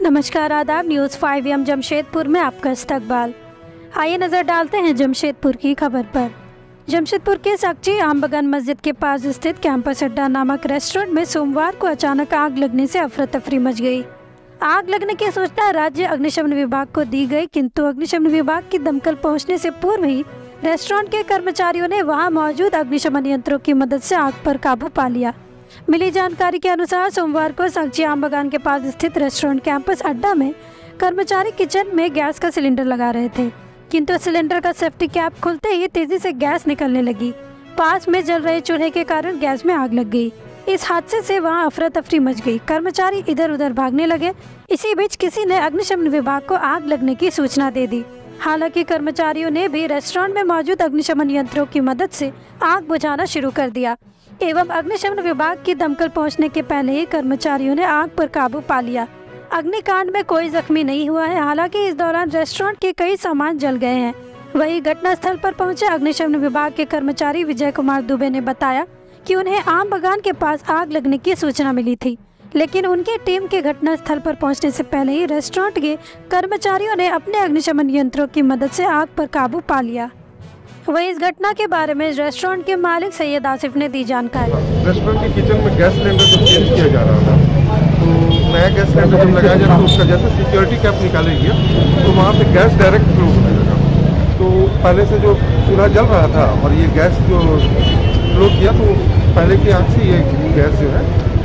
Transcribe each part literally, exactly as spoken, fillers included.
नमस्कार, आदाब। News five M Jamshedpur में आपका इस्तकबाल। आइए नज़र डालते हैं जमशेदपुर की खबर पर। जमशेदपुर के सकची आमबगान मस्जिद के पास स्थित कैंपस अड्डा नामक रेस्टोरेंट में सोमवार को अचानक आग लगने से अफरा तफरी मच गई। आग लगने की सूचना राज्य अग्निशमन विभाग को दी गई, किंतु अग्निशमन विभाग की दमकल पहुंचने से पूर्व ही रेस्टोरेंट के कर्मचारियों ने वहां मौजूद अग्निशमन यंत्रों की मदद से आग पर काबू पा लिया। मिली जानकारी के अनुसार सोमवार को सकची आमबगान के पास स्थित रेस्टोरेंट कैंपस अड्डा में कर्मचारी किचन में गैस का सिलेंडर लगा रहे थे, किंतु सिलेंडर का सेफ्टी कैप खुलते ही तेजी से गैस निकलने लगी। पास में जल रहे चूल्हे के कारण गैस में आग लग गई। इस हादसे से वहां अफरा तफरी मच गई। कर्मचारी इधर उधर भागने लगे। इसी बीच किसी ने अग्निशमन विभाग को आग लगने की सूचना दे दी। हालांकि कर्मचारियों ने भी रेस्टोरेंट में मौजूद अग्निशमन यंत्रों की मदद से आग बुझाना शुरू कर दिया एवं अग्निशमन विभाग की दमकल पहुंचने के पहले ही कर्मचारियों ने आग पर काबू पा लिया। अग्निकांड में कोई जख्मी नहीं हुआ है। हालांकि इस दौरान रेस्टोरेंट के कई सामान जल गए हैं। वहीं घटनास्थल पर पहुंचे अग्निशमन विभाग के कर्मचारी विजय कुमार दुबे ने बताया कि उन्हें आमबगान के पास आग लगने की सूचना मिली थी, लेकिन उनकी टीम के घटनास्थल पर पहुंचने से पहले ही रेस्टोरेंट के कर्मचारियों ने अपने अग्निशमन यंत्रों की मदद से आग पर काबू पा लिया। वहीं इस घटना के बारे में रेस्टोरेंट के मालिक सैयद आसिफ ने दी जानकारी। रेस्टोरेंट के किचन में गैस सिलेंडर जब चेंज किया जा रहा था, तो नया गैस सिलेंडर जब लगाया जाता है तो उसका जैसे सिक्योरिटी कैप निकाला गया तो वहाँ से गैस डायरेक्ट फ्लो होने लगा। तो पहले से जो चूल्हा जल रहा था और ये गैस जो फ्लो किया तो पहले की आग से ये गैस जो है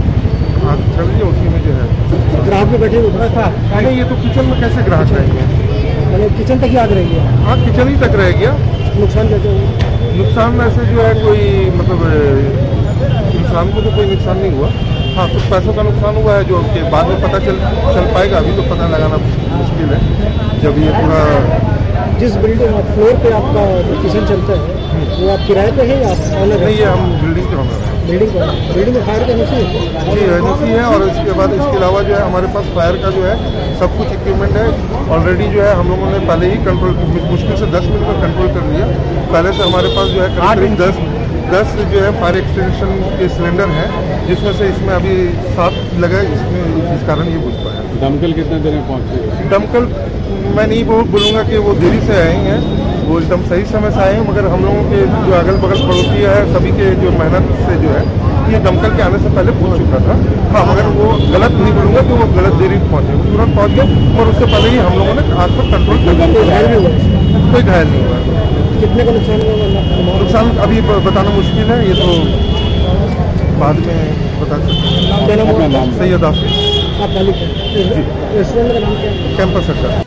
आग चल रही है, उसी में जो है ग्राहक में बैठे उतना था। नहीं, ये तो किचन में कैसे ग्राहक रहेंगे? किचन तक ही आग रही है। हाँ, किचन ही तक रह गया। नुकसान कहते हैं नुकसान ऐसे जो है कोई मतलब इंसान को तो कोई नुकसान नहीं हुआ। हाँ, कुछ पैसों का नुकसान हुआ है जो कि बाद में पता चल चल पाएगा। अभी तो पता लगाना मुश्किल है जब ये पूरा। जिस बिल्डिंग फ्लोर पे आपका जो किचन चलता है वो आप किराए पे है या आप अलग? नहीं, ये हम बिल्डिंग के ओनर हैं। बिल्डिंग पर बिल्डिंग में फायर का एनओसी है? जी, एनओसी है। और इसके बाद इसके अलावा जो है हमारे पास फायर का जो है सब कुछ इक्विपमेंट है। ऑलरेडी जो है हम लोगों ने पहले ही कंट्रोल, मुश्किल से दस मिनट में कंट्रोल कर लिया। पहले से हमारे पास जो है करीब दस दस जो है फायर एक्सटेंशन के सिलेंडर हैं, जिसमें से इसमें अभी सात लगा, इसमें इस कारण ये बुझ पाया। दमकल कितने देर में पहुँचे? दमकल मैं नहीं बोलूँगा कि वो देरी से आए हैं, वो एकदम सही समय से आए हैं, मगर हम लोगों के जो अगल बगल पड़ोसी है सभी के जो मेहनत से जो है ये दमकल के आने से पहले पहुंच चुका था। हाँ, मगर वो गलत नहीं बोलूँगा कि वो गलत देरी पहुँचे, वो तुरंत पहुँच गए और उससे पहले ही हम लोगों ने आग पर कंट्रोल कर लिया। कोई घायल नहीं हुआ। कितने का नुकसान हुआ? नुकसान अभी बताना मुश्किल है, ये तो बाद में बता सकते हैं। नाम सैयद आसिफ। आप मालिक हैं? रेस्टोरेंट का नाम क्या है? कैंपस अड्डा।